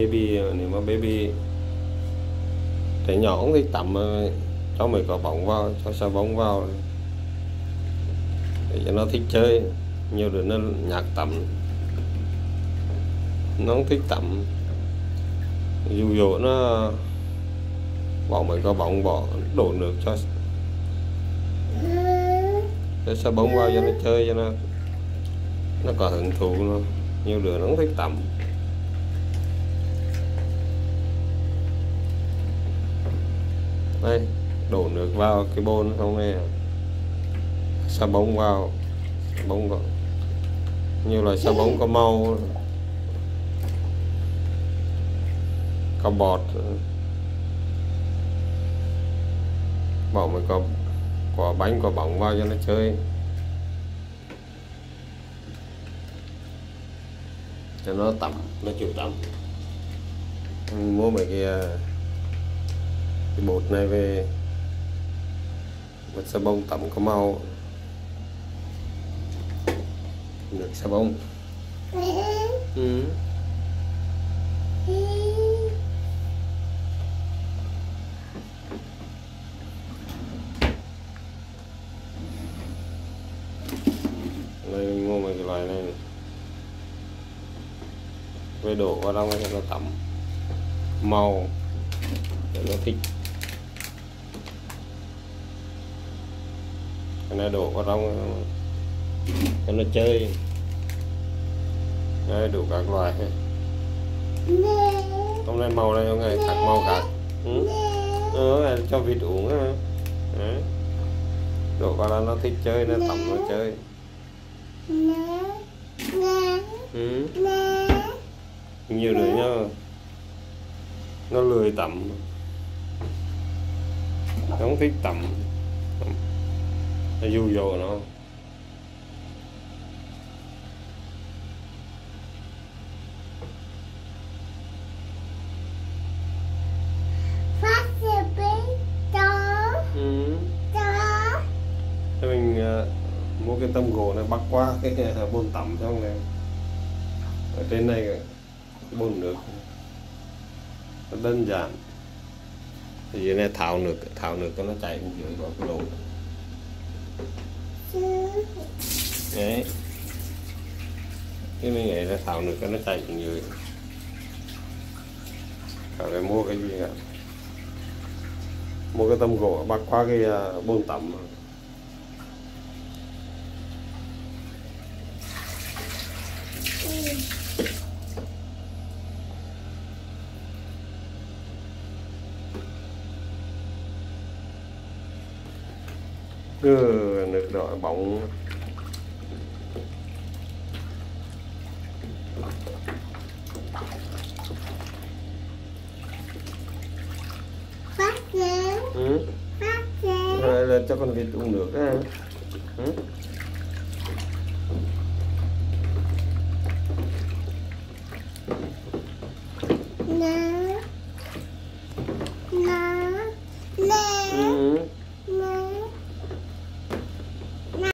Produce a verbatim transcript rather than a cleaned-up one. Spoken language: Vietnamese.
Baby, nếu mà baby trẻ nhỏ không thích tắm, cho mấy quả bóng vào, cho xà bông vào để cho nó thích chơi. Nhiều đứa nó nhạc tắm, nó không thích tắm, dụ dỗ nó bỏ mấy quả bóng, bỏ đổ nước cho cho xà bông vào cho nó chơi, cho nó nó có hứng thú. Nó nhiều đứa nó không thích tắm. Đây, đổ nước vào cái bồn xong này xà bông vào. Xà bông có nhiều loại xà bông, có màu, có bọt. Bỏ mấy quả quả bánh, quả bóng vào cho nó chơi, cho nó tắm, nó chịu tắm. Mình mua mấy cái, cái bột này về, một xà bông tắm có màu, nước xà bông. Ừ. Đây mình mua mấy cái loại này về đổ vào trong cho nó tắm màu để nó thích. Cái này đổ vào trong cho nó chơi. Đây đủ các loại. Hôm nay màu này, hôm nay khác màu khác. Ừ. Ờ, cho vịt uống á. Đấy. Đổ vào là nó thích chơi, nó tắm nó chơi. Ừ. Nhiều đứa nhá, nó lười tắm, nó không thích tắm, nó dụ dỗ nó. Ừ. Thế mình uh, mua cái tấm gỗ này bắc qua cái bồn tắm xong này, ở trên này cái bồn nước nó đơn giản. Thì dưới này tháo nước, tháo nước cho nó chảy xuống dưới vào cái lỗ. Đấy, cái mình nghĩ là tháo nước cho nó chảy xuống dưới. Phải mua cái gì cả, mua cái tấm gỗ bắc qua cái bồn tắm. Ừ, nước đỏ bóng. Phát lên. Ừ. Phát lên. Rồi là cho con vịt uống nước á. Ừ.